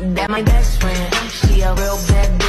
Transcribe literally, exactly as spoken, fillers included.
That my best friend, she a real bad bitch.